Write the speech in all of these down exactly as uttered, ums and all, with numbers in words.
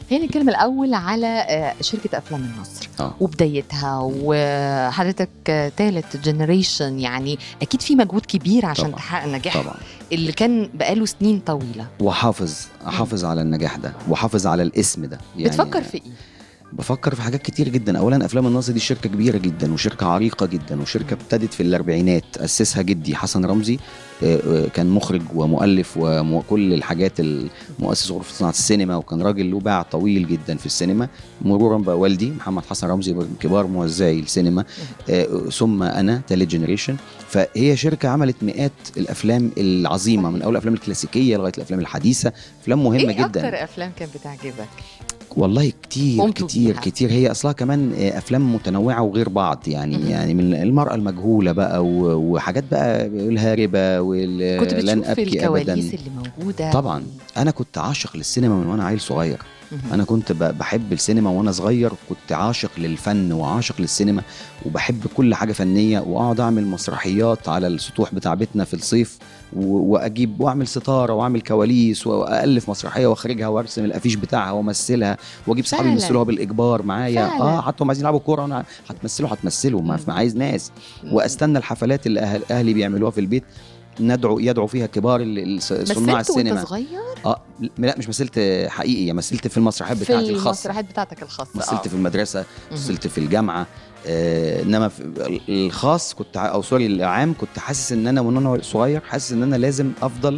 خلينا نتكلم الاول على شركه افلام النصر آه. وبدايتها، وحضرتك ثالث جنريشن، يعني اكيد في مجهود كبير عشان طبعًا. تحقق النجاح طبعا اللي كان بقاله سنين طويله. وحافظ احافظ على النجاح ده واحافظ على الاسم ده. يعني بتفكر في ايه؟ بفكر في حاجات كتير جدا. اولا افلام النصر دي شركه كبيره جدا وشركه عريقه جدا وشركه ابتدت في الاربعينات، اسسها جدي حسن رمزي، كان مخرج ومؤلف وكل الحاجات، المؤسس غرفه صناعه السينما، وكان راجل له باع طويل جدا في السينما، مرورا بوالدي محمد حسن رمزي كبار موزعي السينما، ثم انا ثالث جنريشن. فهي شركه عملت مئات الافلام العظيمه، من اول الافلام الكلاسيكيه لغايه الافلام الحديثه، افلام مهمه إيه جدا. اكتر افلام كانت بتعجبك؟ والله كتير كتير بيها. كتير. هي اصلها كمان افلام متنوعه وغير بعض، يعني م- يعني من المراه المجهوله بقى وحاجات بقى الهاربه ولن ابكي ابدا. الكواليس اللي موجوده طبعا. انا كنت عاشق للسينما من وانا عيل صغير. انا كنت بحب السينما وانا صغير، كنت عاشق للفن وعاشق للسينما وبحب كل حاجه فنيه، واقعد اعمل مسرحيات على السطوح بتاع بيتنا في الصيف، واجيب واعمل ستاره واعمل كواليس والف مسرحيه واخرجها وارسم الافيش بتاعها وامثلها، واجيب صحابي يمثلوها بالاجبار معايا. اه حتى هم عايزين يلعبوا كوره وانا هتمثلوا هتمثلوا ما عايز ناس، واستنى الحفلات اللي أهل اهلي بيعملوها في البيت، ندعو يدعو فيها كبار صناع السينما. وانت صغير؟ اه لا مش مثلت حقيقي، مثلت في المسرحيات بتاعتي الخاصه. في المسرحيات بتاعتك الخاصه. مثلت في المدرسه، مثلت في الجامعه. آه انما في الخاص كنت او سوري العام كنت حاسس ان انا وانا صغير حاسس ان انا لازم افضل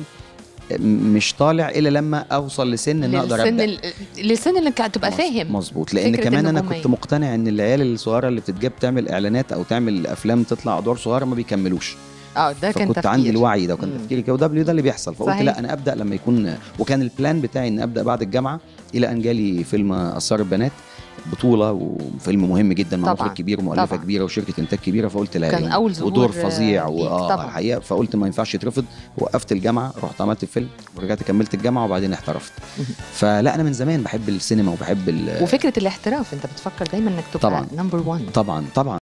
مش طالع الا لما اوصل لسن ان اقدر ابدا ال... للسن اللي تبقى فاهم. مظبوط. لان كمان انا كنت مقتنع ان العيال الصغيره اللي بتتجاب تعمل اعلانات او تعمل افلام تطلع ادوار صغيره ما بيكملوش. اه ده كان كنت عندي الوعي ده وكان تفكيري كده، وده ده اللي بيحصل. فقلت صحيح. لا انا ابدا لما يكون، وكان البلان بتاعي ان ابدا بعد الجامعه، الى ان جالي فيلم اسرار البنات بطوله وفيلم مهم جدا مع مخرج كبير ومؤلفه كبيره وشركه انتاج كبيره. فقلت لا كان يعني اول ظهور ودور فظيع واه الحقيقه. فقلت ما ينفعش يترفض، وقفت الجامعه، رحت عملت الفيلم ورجعت كملت الجامعه وبعدين احترفت. فلا انا من زمان بحب السينما وبحب وفكره الاحتراف. انت بتفكر دايما انك تبقى طبعا نمبر واحد. طبعا طبعا